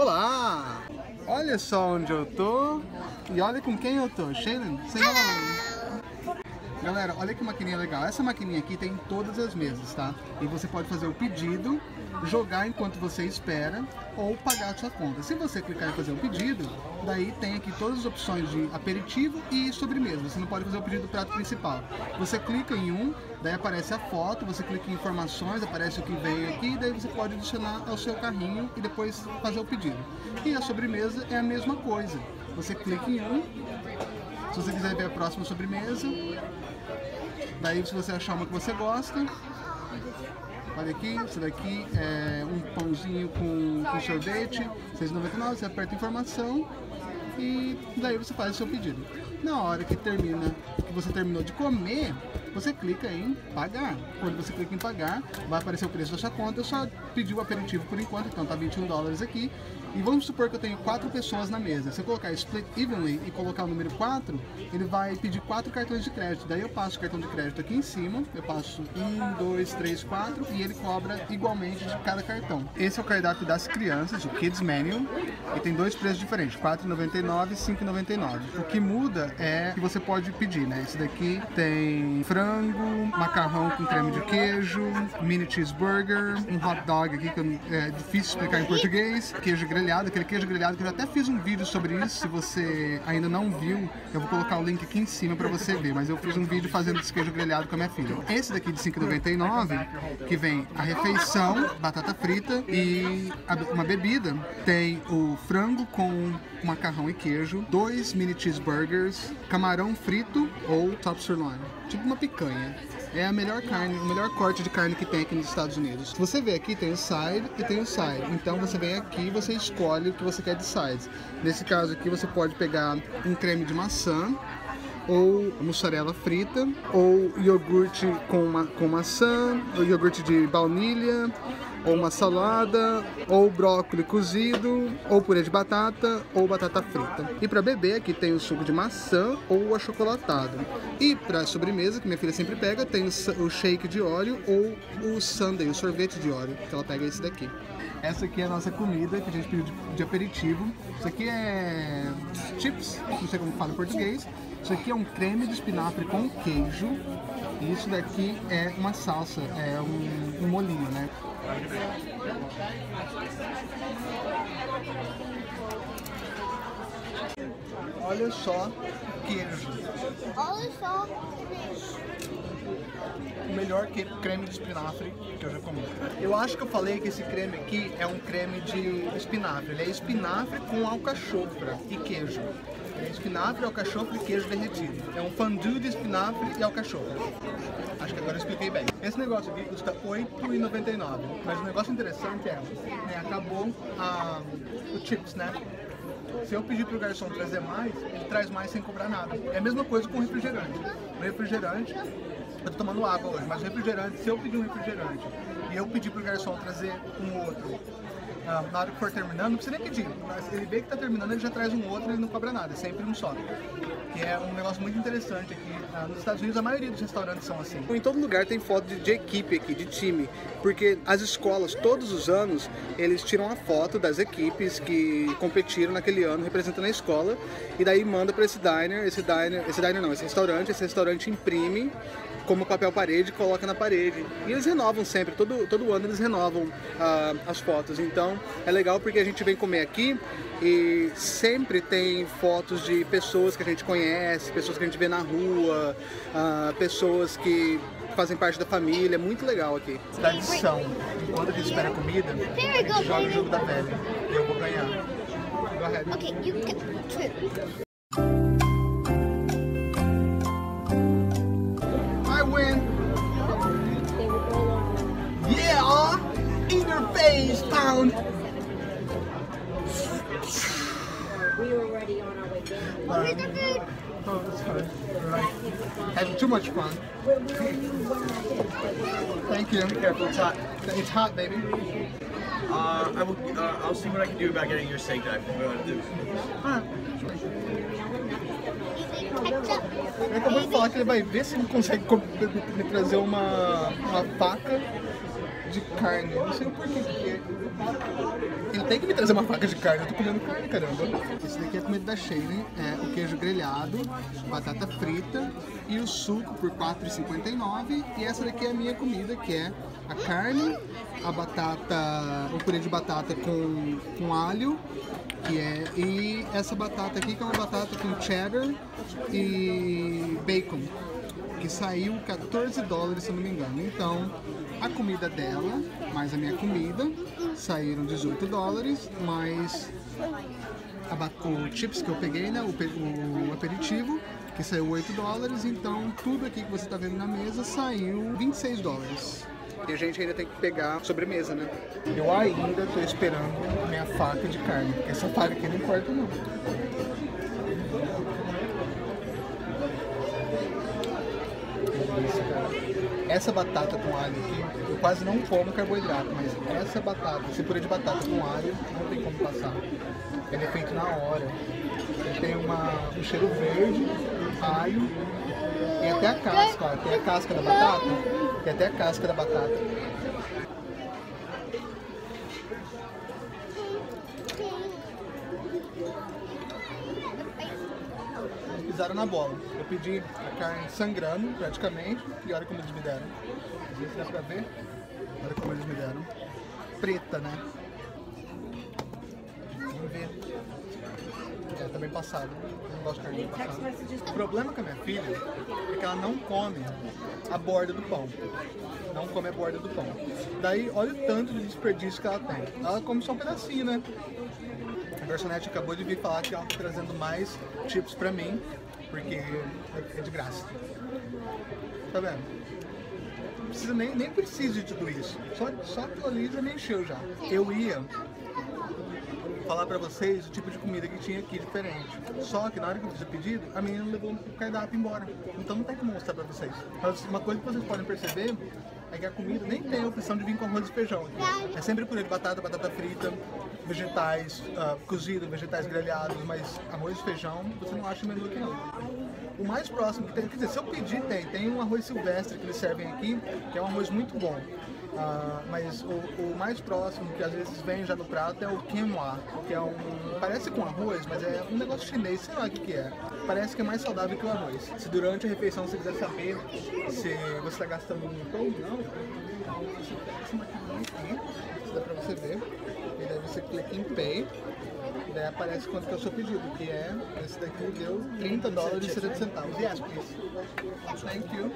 Olá! Olha só onde eu tô e olha com quem eu tô. Shaylin, say hello! Galera, olha que maquininha legal. Essa maquininha aqui tem em todas as mesas, tá? E você pode fazer o pedido, jogar enquanto você espera ou pagar a sua conta. Se você clicar em fazer o pedido, daí tem aqui todas as opções de aperitivo e sobremesa. Você não pode fazer o pedido do prato principal. Você clica em um, daí aparece a foto, você clica em informações, aparece o que vem aqui, daí você pode adicionar ao seu carrinho e depois fazer o pedido. E a sobremesa é a mesma coisa. Você clica em um, se você quiser ver a próxima sobremesa, daí se você achar uma que você gosta, olha aqui, isso daqui é um pãozinho com sorvete, R$6,99, você aperta informação e daí você faz o seu pedido. Na hora que você terminou de comer, você clica em pagar. Quando você clica em pagar, vai aparecer o preço da sua conta. Eu só pedi o aperitivo por enquanto, então tá $21 aqui. E vamos supor que eu tenho 4 pessoas na mesa. Se eu colocar split evenly e colocar o número 4, ele vai pedir 4 cartões de crédito. Daí eu passo o cartão de crédito aqui em cima, eu passo 1, 2, 3, 4 e ele cobra igualmente de cada cartão. Esse é o cardápio das crianças, o Kids Menu, e tem dois preços diferentes, R$4,99 e R$5,99. O que muda é que você pode pedir, né? Esse daqui tem frango, macarrão com creme de queijo, mini cheeseburger, um hot dog aqui que é difícil explicar em português, queijo grelhado, aquele queijo grelhado que eu até fiz um vídeo sobre isso. Se você ainda não viu, eu vou colocar o link aqui em cima pra você ver, mas eu fiz um vídeo fazendo esse queijo grelhado com a minha filha. Esse daqui de R$5,99, que vem a refeição, batata frita e uma bebida, tem o frango com macarrão e queijo, 2 mini cheeseburgers, camarão frito ou top sirloin, tipo uma picanha. É a melhor carne, o melhor corte de carne que tem aqui nos Estados Unidos. Se você vê aqui, tem o side e tem o side. Então você vem aqui e você escolhe o que você quer de sides. Nesse caso aqui você pode pegar um creme de maçã, ou mussarela frita, ou iogurte com maçã, ou iogurte de baunilha, ou uma salada, ou brócolis cozido, ou purê de batata, ou batata frita. E para beber aqui tem o suco de maçã ou achocolatado. E para sobremesa, que minha filha sempre pega, tem o shake de Oreo ou o sundae, o sorvete de Oreo, que ela pega esse daqui. Essa aqui é a nossa comida que a gente pediu de aperitivo. Isso aqui é chips, não sei como fala em português. Isso aqui é um creme de espinafre com queijo. E isso daqui é uma salsa, é um molhinho, né? Olha só queijo. Olha só queijo. O melhor creme de espinafre que eu já comi. Eu acho que eu falei que esse creme aqui é um creme de espinafre. Ele é espinafre com alcachofra e queijo. É espinafre, alcachofra e queijo derretido. É um fondue de espinafre e alcachofra. Acho que agora eu expliquei bem. Esse negócio aqui custa R$8,99. Mas o negócio interessante é, né, acabou o chips, né? Se eu pedir pro garçom trazer mais, ele traz mais sem cobrar nada. É a mesma coisa com o refrigerante. O refrigerante, eu tô tomando água hoje, mas o refrigerante, se eu pedir um refrigerante e eu pedir pro garçom trazer um outro, na hora que for terminando, não precisa nem pedir, mas ele vê que tá terminando, ele já traz um outro e ele não cobra nada, é sempre um só. Que é um negócio muito interessante aqui. Nos Estados Unidos a maioria dos restaurantes são assim. Em todo lugar tem foto de equipe aqui, de time, porque as escolas, todos os anos, eles tiram a foto das equipes que competiram naquele ano, representando a escola, e daí manda para esse restaurante imprime como papel parede e coloca na parede. E eles renovam sempre, todo ano eles renovam as fotos. Então é legal porque a gente vem comer aqui e sempre tem fotos de pessoas que a gente conhece, pessoas que a gente vê na rua, pessoas que fazem parte da família. É muito legal aqui. Tradição, enquanto a gente espera a comida, a gente joga o jogo da velha e eu vou ganhar. Go ahead. Okay, you get 2. I win. Yeah, in your face, pound. We were already on our way down. What is the food? Oh, that's fine. Right. Having too much fun. Thank you. Be careful, it's hot. It's hot, baby. I'll see what I can do about getting your steak knife. Ah, eu acabei de falar que ele vai ver se ele consegue me trazer uma faca de carne. Não sei o porquê, porque ele tem que me trazer uma faca de carne, eu tô comendo carne, caramba. Esse daqui é a comida da Shaylin, é o queijo grelhado, batata frita e o suco por R$4,59. E essa daqui é a minha comida, que é a carne, a batata, o purê de batata com alho, e essa batata aqui que é uma batata com cheddar e bacon, que saiu $14, se eu não me engano. Então, a comida dela, mais a minha comida, saíram $18, mais o chips que eu peguei, né, o aperitivo, que saiu $8. Então, tudo aqui que você está vendo na mesa saiu $26. E a gente ainda tem que pegar sobremesa, né? Eu ainda tô esperando minha faca de carne, porque essa faca aqui não importa não. Essa batata com alho aqui, eu quase não como carboidrato, mas essa batata, esse purê de batata com alho, não tem como passar. Ele é feito na hora. Ele tem um cheiro verde, alho, e até a casca, ó, tem a casca da batata, tem até a casca da batata. Eles pisaram na bola. Eu pedi a carne sangrando, praticamente, e olha como eles me deram. Não sei se dá pra ver. Olha como eles me deram. Preta, né? Vamos ver. É, tá bem passado. Eu não gosto de carne bem passada. O problema com a minha filha é que ela não come a borda do pão. Não come a borda do pão. Daí, olha o tanto de desperdício que ela tem. Ela come só um pedacinho, né? A garçonete acabou de vir falar que ela tá trazendo mais chips pra mim, porque é de graça. Tá vendo? Nem preciso de tudo isso. Só aquilo ali já me encheu já. Eu ia falar pra vocês o tipo de comida que tinha aqui diferente. Só que na hora que eu fiz o pedido, a menina levou o cardápio embora. Então não tem como mostrar pra vocês. Mas uma coisa que vocês podem perceber é que a comida nem tem a opção de vir com arroz e feijão aqui. É sempre purê de batata, batata frita, vegetais cozidos, vegetais grelhados, mas arroz e feijão você não acha menu aqui não. O mais próximo que tem, quer dizer, se eu pedir tem um arroz silvestre que eles servem aqui, que é um arroz muito bom. Mas o mais próximo que às vezes vem já no prato é o quinoa, que é parece com arroz, mas é um negócio chinês, sei lá o que é. Parece que é mais saudável que o arroz. Se durante a refeição você quiser saber se você está gastando muito ou não, você pega essa maquininha aqui, dá pra você ver, e daí você clica em Pay, e daí aparece quanto que é o seu pedido, que é, esse daqui deu $30,70. Yes, please. Thank you.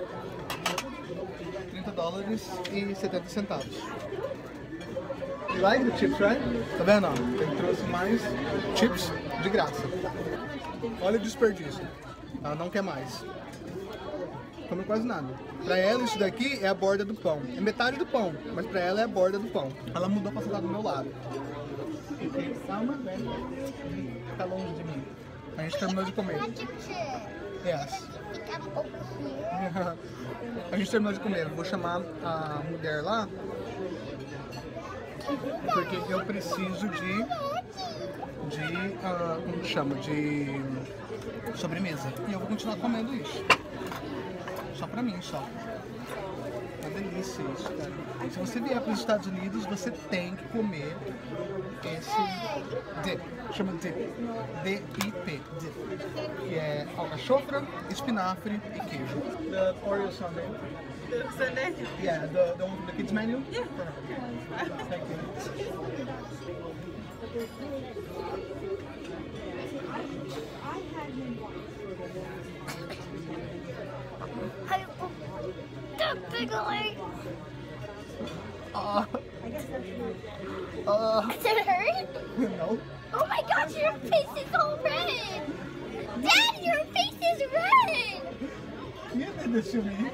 $30,70. You like the chips, right? Tá vendo? Ele trouxe mais chips de graça. Olha o desperdício. Ela não quer mais. Come quase nada. Pra ela isso daqui é a borda do pão. É metade do pão, mas pra ela é a borda do pão. Ela mudou pra sentar do meu lado. Calma, velho. Fica longe de mim. A gente terminou de comer. Yes. A gente terminou de comer. Eu vou chamar a mulher lá, porque eu preciso como chama? De sobremesa. E eu vou continuar comendo isso. Só pra mim, só. É uma delícia isso, cara. Se você vier para os Estados Unidos, você tem que comer esse dip. Chama dip. D-I-P. Dip. Que é alcachofra, espinafre e queijo. The Oreo sundae. The Sunday? Yeah, the one from the kids menu? Yeah. Thank you. Stop giggling. Does it hurt? No. Oh my gosh, your face is all red. Dad, your face is red. You did this to me.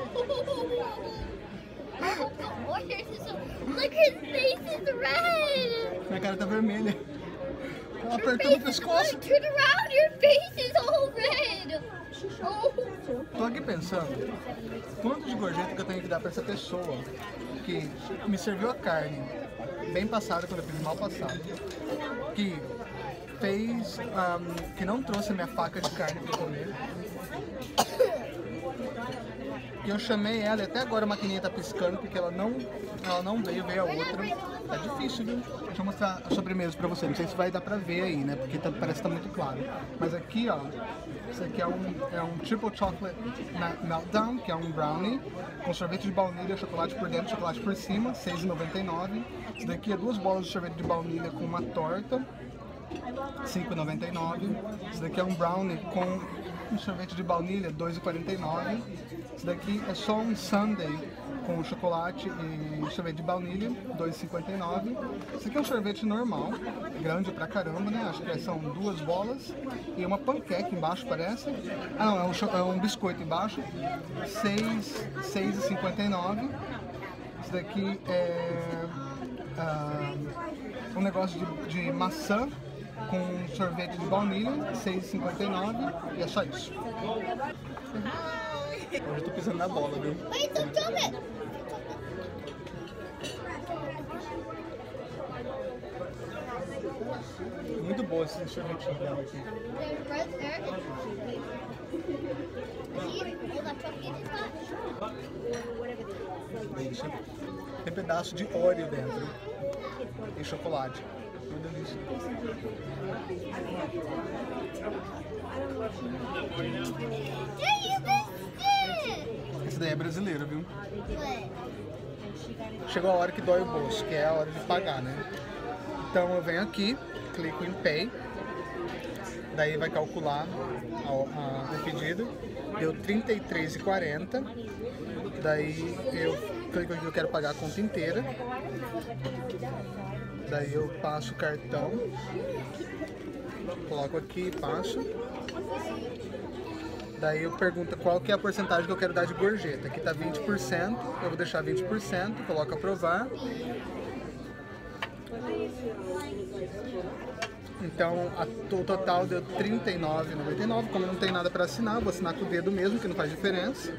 Look, his face is red. Minha cara tá vermelha. Ela apertou no pescoço. Look, turn around, your face is all red. Oh. Tô aqui pensando, quanto de gorjeta que eu tenho que dar pra essa pessoa que me serviu a carne bem passada quando eu fiz mal passado, que fez, que não trouxe a minha faca de carne pra comer, e eu chamei ela e até agora a maquininha tá piscando porque ela não veio a outra. É difícil, viu? Deixa eu mostrar a sobremesa pra você. Não sei se vai dar pra ver aí, né? Porque parece que tá muito claro. Mas aqui, ó, isso aqui é um Triple Chocolate Meltdown, que é um brownie com sorvete de baunilha, chocolate por dentro, chocolate por cima, R$6,99. Isso daqui é 2 bolas de sorvete de baunilha com uma torta, R$5,99. Isso daqui é um brownie com um sorvete de baunilha, R$2,49. Isso daqui é só um sundae com chocolate e sorvete de baunilha, R$2,59. Esse aqui é um sorvete normal, grande pra caramba, né? Acho que são 2 bolas e uma panqueca embaixo, parece. Ah, não, é um biscoito embaixo, R$6,59. Esse daqui é um negócio de maçã com sorvete de baunilha, R$6,59, e é só isso. Hoje eu tô pisando na bola, viu? Wait, don't jump it! Muito boa esse sorvetinho dela aqui. There's right there. See? All that chocolate is got. Tem pedaço de Oreo dentro e chocolate. Uma delícia. There you missed it! Esse daí é brasileiro, viu? What? Chegou a hora que dói o bolso, que é a hora de pagar, né? Então eu venho aqui, clico em Pay, daí vai calcular o pedido, deu R$33,40, daí eu clico aqui que eu quero pagar a conta inteira, daí eu passo o cartão, coloco aqui e passo. Daí eu pergunto qual que é a porcentagem que eu quero dar de gorjeta. Aqui tá 20%, eu vou deixar 20%, coloco aprovar. Então o total deu R$39,99. Como não tem nada para assinar, vou assinar com o dedo mesmo, que não faz diferença.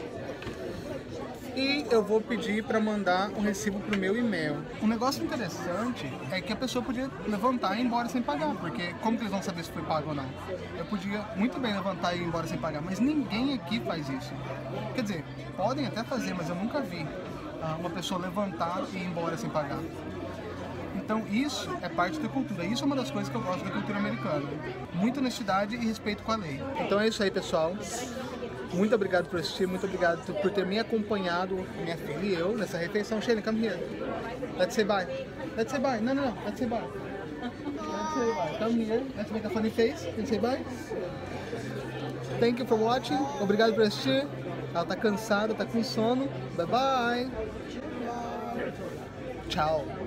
E eu vou pedir para mandar um recibo pro meu e-mail. Um negócio interessante é que a pessoa podia levantar e ir embora sem pagar, porque como que eles vão saber se foi pago ou não? Eu podia muito bem levantar e ir embora sem pagar, mas ninguém aqui faz isso. Quer dizer, podem até fazer, mas eu nunca vi uma pessoa levantar e ir embora sem pagar. Então isso é parte da cultura, isso é uma das coisas que eu gosto da cultura americana. Muita honestidade e respeito com a lei. Então é isso aí, pessoal. Muito obrigado por assistir, muito obrigado por ter me acompanhado, minha filha e eu, nessa refeição. Shaylen, come here. Let's say bye. Let's say bye. No, no, no. Let's say bye. Let's say bye. Come here. Let's make a funny face and say bye. Thank you for watching. Obrigado por assistir. Ela tá cansada, tá com sono. Bye bye. Tchau.